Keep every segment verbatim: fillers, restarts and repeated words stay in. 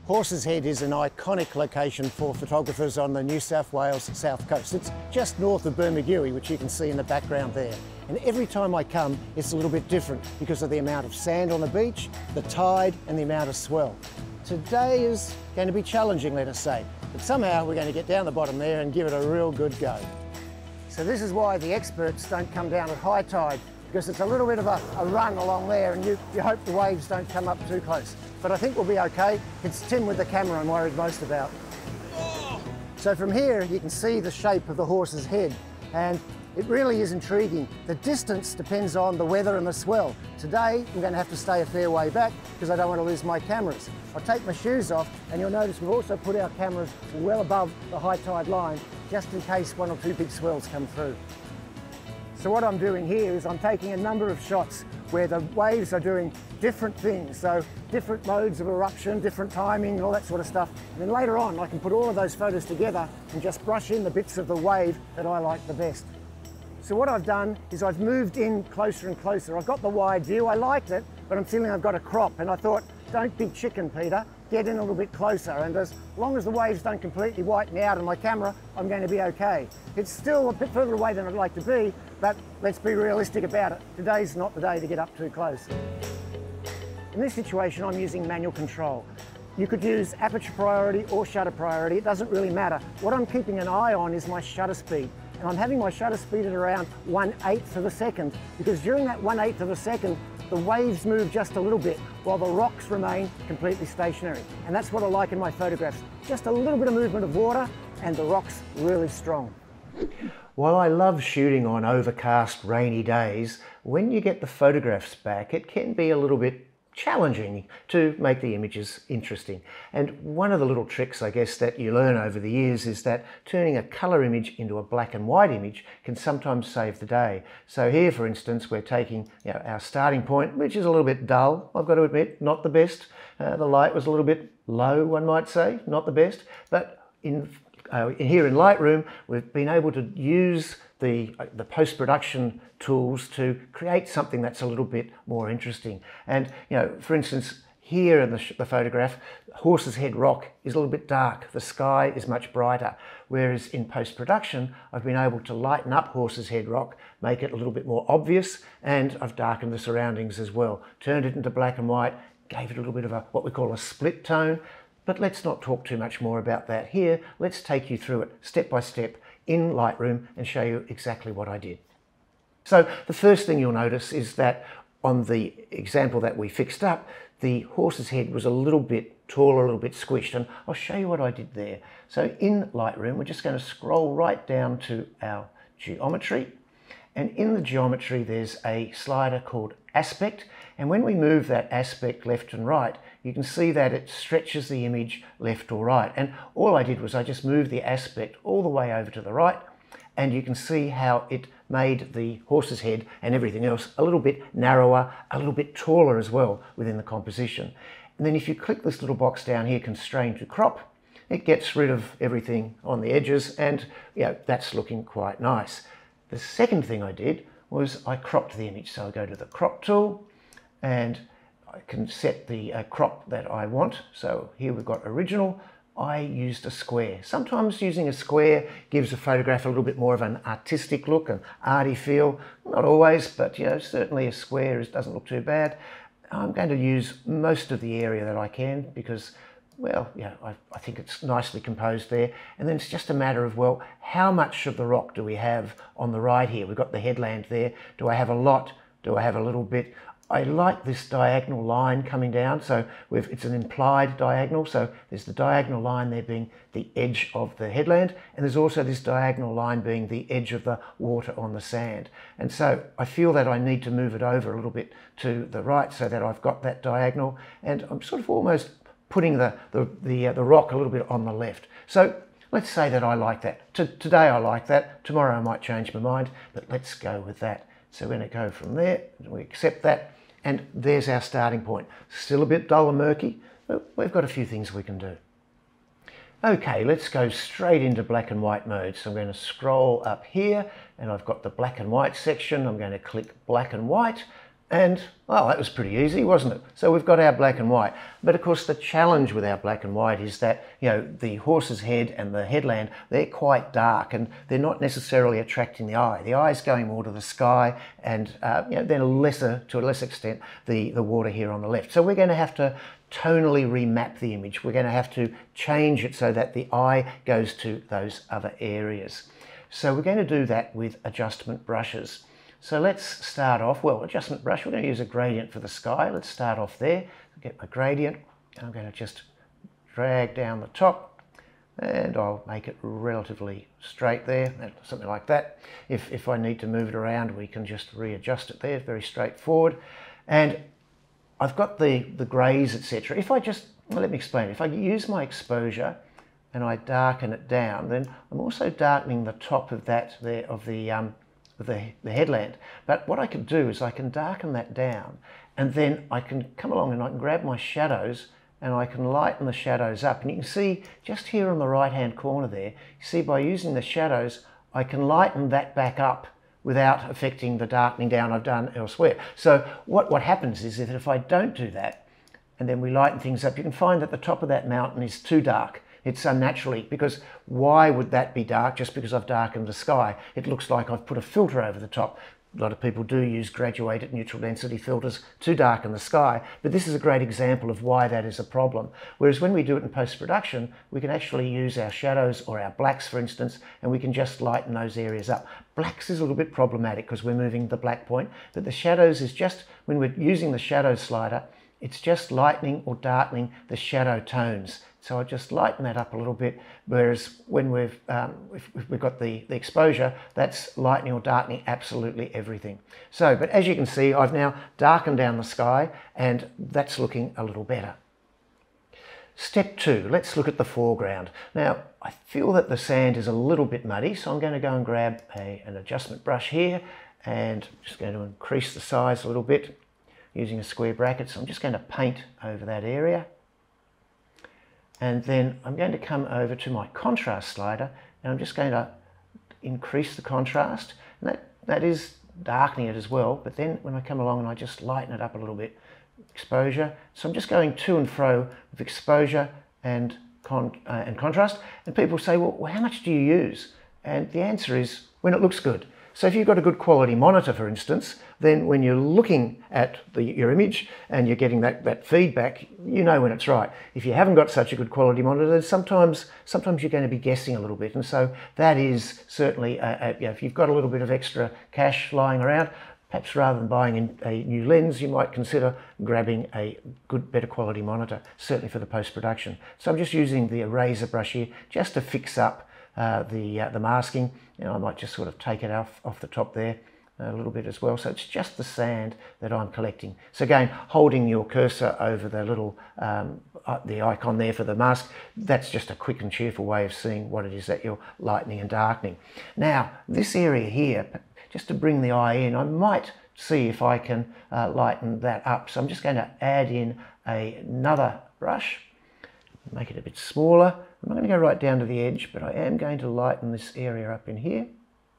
Horses Head is an iconic location for photographers on the New South Wales south coast. It's just north of Bermagui, which you can see in the background there. And every time I come, it's a little bit different because of the amount of sand on the beach, the tide, and the amount of swell. Today is going to be challenging, let us say, but somehow we're going to get down the bottom there and give it a real good go. So this is why the experts don't come down at high tide, because it's a little bit of a, a run along there and you, you hope the waves don't come up too close. But I think we'll be okay. It's Tim with the camera I'm worried most about. Oh. So from here you can see the shape of the Horse's Head, and it really is intriguing. The distance depends on the weather and the swell. Today I'm going to have to stay a fair way back because I don't want to lose my cameras. I'll take my shoes off, and you'll notice we've also put our cameras well above the high tide line just in case one or two big swells come through. So what I'm doing here is I'm taking a number of shots where the waves are doing different things, so different modes of eruption, different timing, and all that sort of stuff. And then later on I can put all of those photos together and just brush in the bits of the wave that I like the best. So what I've done is I've moved in closer and closer. I've got the wide view, I liked it, but I'm feeling I've got a crop, and I thought, don't be chicken, Peter, get in a little bit closer, and as long as the waves don't completely wipe me out on my camera, I'm going to be okay. It's still a bit further away than I'd like to be, but let's be realistic about it. Today's not the day to get up too close. In this situation, I'm using manual control. You could use aperture priority or shutter priority, it doesn't really matter. What I'm keeping an eye on is my shutter speed. And I'm having my shutter speed at around one eighth of a second, because during that one eighth of a second, the waves move just a little bit while the rocks remain completely stationary. And that's what I like in my photographs. Just a little bit of movement of water and the rocks really strong. While I love shooting on overcast, rainy days, when you get the photographs back, it can be a little bit challenging to make the images interesting. And one of the little tricks, I guess, that you learn over the years is that turning a colour image into a black and white image can sometimes save the day. So here, for instance, we're taking you know, our starting point, which is a little bit dull, I've got to admit, not the best. Uh, the light was a little bit low, one might say, not the best. But in, uh, here in Lightroom, we've been able to use the, uh, the post-production tools to create something that's a little bit more interesting. And, you know, for instance, here in the, the photograph, Horse's Head rock is a little bit dark. The sky is much brighter. Whereas in post-production, I've been able to lighten up Horse's Head rock, make it a little bit more obvious, and I've darkened the surroundings as well. Turned it into black and white, gave it a little bit of a, what we call a split tone. But let's not talk too much more about that here. Let's take you through it step by step in Lightroom and show you exactly what I did. So the first thing you'll notice is that on the example that we fixed up, the Horse's Head was a little bit taller, a little bit squished, and I'll show you what I did there. So in Lightroom, we're just going to scroll right down to our geometry, and in the geometry there's a slider called aspect, and when we move that aspect left and right, you can see that it stretches the image left or right. And all I did was I just moved the aspect all the way over to the right, and you can see how it made the Horse's Head and everything else a little bit narrower, a little bit taller as well within the composition. And then if you click this little box down here, constrain to crop, it gets rid of everything on the edges, and you know, that's looking quite nice. The second thing I did was I cropped the image. So I go to the crop tool and I can set the uh, crop that I want. So here we've got original. I used a square. Sometimes using a square gives a photograph a little bit more of an artistic look, an arty feel. Not always, but you know, certainly a square is, doesn't look too bad. I'm going to use most of the area that I can because, well, yeah, I, I think it's nicely composed there. And then it's just a matter of, well, how much of the rock do we have on the right here? We've got the headland there. Do I have a lot? Do I have a little bit? I like this diagonal line coming down, so we've, it's an implied diagonal, so there's the diagonal line there being the edge of the headland, and there's also this diagonal line being the edge of the water on the sand. And so I feel that I need to move it over a little bit to the right so that I've got that diagonal, and I'm sort of almost putting the, the, the, uh, the rock a little bit on the left. So let's say that I like that. T today I like that, tomorrow I might change my mind, but let's go with that. So we're going to go from there, and we accept that. And there's our starting point. Still a bit dull and murky, but we've got a few things we can do. Okay, let's go straight into black and white mode. So I'm going to scroll up here and I've got the black and white section. I'm going to click black and white. And, well, that was pretty easy, wasn't it? So we've got our black and white. But of course the challenge with our black and white is that, you know, the horse's head and the headland, they're quite dark and they're not necessarily attracting the eye. The eye's going more to the sky and, uh, you know, then lesser, to a lesser extent, the, the water here on the left. So we're going to have to tonally remap the image. We're going to have to change it so that the eye goes to those other areas. So we're going to do that with adjustment brushes. So let's start off, well, adjustment brush, we're going to use a gradient for the sky. Let's start off there. Get my gradient. I'm going to just drag down the top and I'll make it relatively straight there, something like that. If, if I need to move it around, we can just readjust it there, very straightforward. And I've got the, the greys, et cetera. If I just, well, let me explain. If I use my exposure and I darken it down, then I'm also darkening the top of that there, of the, um, The, the headland. But what I can do is I can darken that down and then I can come along and I can grab my shadows and I can lighten the shadows up. And you can see just here on the right hand corner there, you see by using the shadows I can lighten that back up without affecting the darkening down I've done elsewhere. So what, what happens is that if I don't do that and then we lighten things up, you can find that the top of that mountain is too dark. It's unnaturally, because why would that be dark just because I've darkened the sky? It looks like I've put a filter over the top. A lot of people do use graduated neutral density filters to darken the sky, but this is a great example of why that is a problem. Whereas when we do it in post-production, we can actually use our shadows or our blacks, for instance, and we can just lighten those areas up. Blacks is a little bit problematic because we're moving the black point, but the shadows is just, when we're using the shadow slider, it's just lightening or darkening the shadow tones. So I just lighten that up a little bit, whereas when we've, um, if, if we've got the, the exposure, that's lightening or darkening absolutely everything. So, but as you can see, I've now darkened down the sky and that's looking a little better. Step two, let's look at the foreground. Now, I feel that the sand is a little bit muddy, so I'm going to go and grab a, an adjustment brush here and I'm just going to increase the size a little bit using a square bracket. So I'm just going to paint over that area. And then I'm going to come over to my contrast slider and I'm just going to increase the contrast. And that, that is darkening it as well, but then when I come along and I just lighten it up a little bit, exposure. So I'm just going to and fro with exposure and, con uh, and contrast. And people say, well, how much do you use? And the answer is when it looks good. So if you've got a good quality monitor, for instance, then when you're looking at the, your image and you're getting that, that feedback, you know when it's right. If you haven't got such a good quality monitor, then sometimes, sometimes you're going to be guessing a little bit. And so that is certainly, a, a, you know, if you've got a little bit of extra cash lying around, perhaps rather than buying a new lens, you might consider grabbing a good, better quality monitor, certainly for the post-production. So I'm just using the eraser brush here just to fix up Uh, the, uh, the masking. You know, I might just sort of take it off, off the top there a little bit as well. So it's just the sand that I'm collecting. So again, holding your cursor over the little um, uh, the icon there for the mask, that's just a quick and cheerful way of seeing what it is that you're lightening and darkening. Now, this area here, just to bring the eye in, I might see if I can uh, lighten that up. So I'm just going to add in a, another brush, make it a bit smaller. I'm not going to go right down to the edge, but I am going to lighten this area up in here.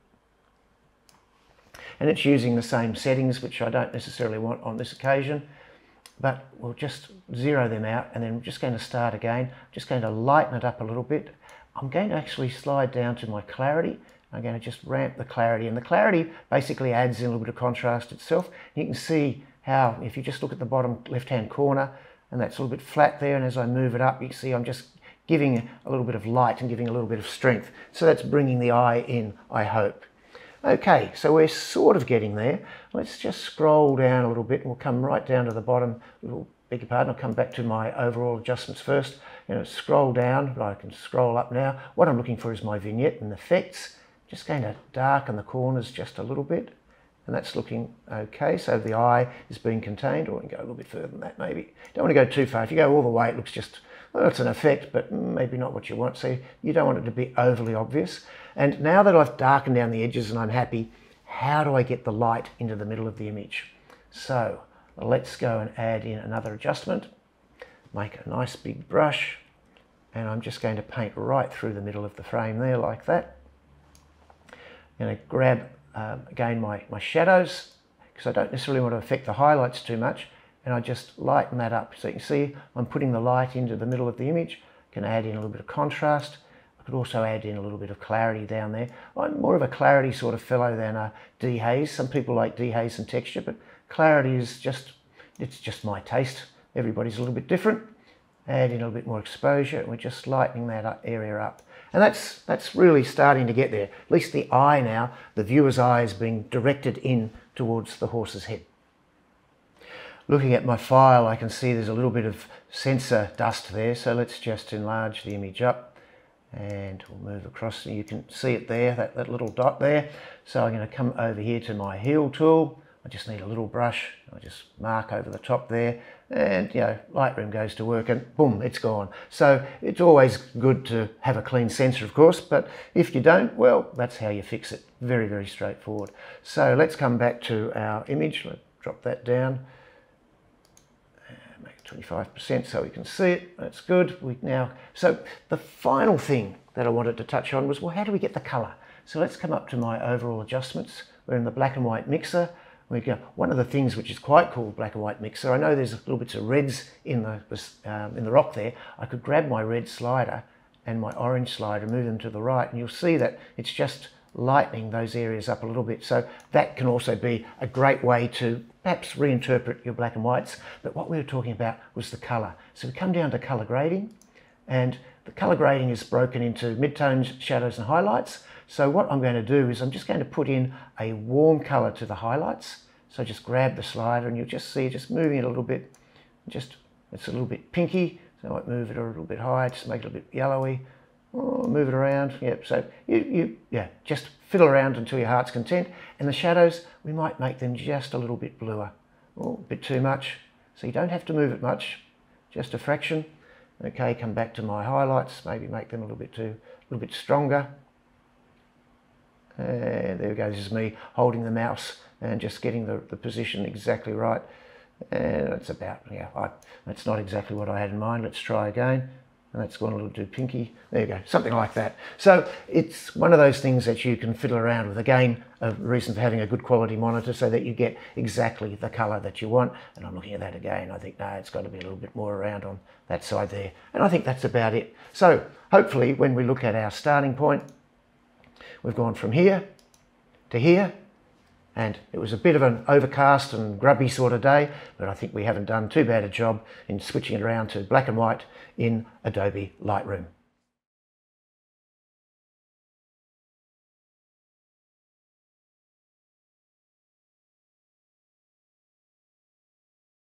And it's using the same settings, which I don't necessarily want on this occasion, but we'll just zero them out and then we're just going to start again. I'm just going to lighten it up a little bit. I'm going to actually slide down to my clarity. I'm going to just ramp the clarity, and the clarity basically adds in a little bit of contrast itself. You can see how, if you just look at the bottom left-hand corner, and that's a little bit flat there, and as I move it up, you see I'm just giving a little bit of light and giving a little bit of strength. So that's bringing the eye in, I hope. Okay, so we're sort of getting there. Let's just scroll down a little bit and we'll come right down to the bottom. Little, beg your pardon, I'll come back to my overall adjustments first. You know, scroll down, but I can scroll up now. What I'm looking for is my vignette and effects. Just going to darken the corners just a little bit. And that's looking okay. So the eye is being contained, or we can go a little bit further than that maybe. Don't want to go too far. If you go all the way, it looks just, well, it's an effect, but maybe not what you want. So you don't want it to be overly obvious. And now that I've darkened down the edges and I'm happy, how do I get the light into the middle of the image? So let's go and add in another adjustment. Make a nice big brush. And I'm just going to paint right through the middle of the frame there like that. I'm going to grab Um, again my, my shadows, because I don't necessarily want to affect the highlights too much, and I just lighten that up. So you can see I'm putting the light into the middle of the image. Can add in a little bit of contrast. I could also add in a little bit of clarity down there. I'm more of a clarity sort of fellow than a dehaze. Some people like dehaze and texture, but clarity is just, it's just my taste. Everybody's a little bit different. Add in a little bit more exposure, and we're just lightening that area up. And that's, that's really starting to get there. At least the eye now, the viewer's eye is being directed in towards the horse's head. Looking at my file, I can see there's a little bit of sensor dust there, so let's just enlarge the image up and we'll move across. You can see it there, that, that little dot there. So I'm going to come over here to my heal tool. I just need a little brush. I just mark over the top there, and you know, Lightroom goes to work and boom, it's gone. So it's always good to have a clean sensor, of course, but if you don't, well, that's how you fix it. Very, very straightforward. So let's come back to our image. Let's drop that down. Make it twenty-five percent so we can see it. That's good. We now, so the final thing that I wanted to touch on was, well, how do we get the color? So let's come up to my overall adjustments. We're in the black and white mixer. We go, one of the things which is quite cool, black and white mixer, I know there's little bits of reds in the, um, in the rock there. I could grab my red slider and my orange slider, move them to the right, and you'll see that it's just lightening those areas up a little bit. So that can also be a great way to perhaps reinterpret your black and whites. But what we were talking about was the color. So we come down to color grading, and the color grading is broken into midtones, shadows, and highlights. So what I'm going to do is I'm just going to put in a warm color to the highlights. So just grab the slider and you'll just see just moving it a little bit. Just, it's a little bit pinky, so I might move it a little bit higher, just make it a bit yellowy. Oh, move it around. Yep. So you, you, yeah, just fiddle around until your heart's content. And the shadows, we might make them just a little bit bluer. Oh, a bit too much. So you don't have to move it much, just a fraction. Okay, come back to my highlights, maybe make them a little bit too, a little bit stronger. And there we go, this is me holding the mouse and just getting the, the position exactly right. And it's about, yeah, I, that's not exactly what I had in mind. Let's try again. And that's gone a little too pinky. There you go, something like that. So it's one of those things that you can fiddle around with. Again, a reason for having a good quality monitor so that you get exactly the color that you want. And I'm looking at that again. I think, no, it's got to be a little bit more around on that side there. And I think that's about it. So hopefully when we look at our starting point, we've gone from here to here, and it was a bit of an overcast and grubby sort of day, but I think we haven't done too bad a job in switching it around to black and white in Adobe Lightroom.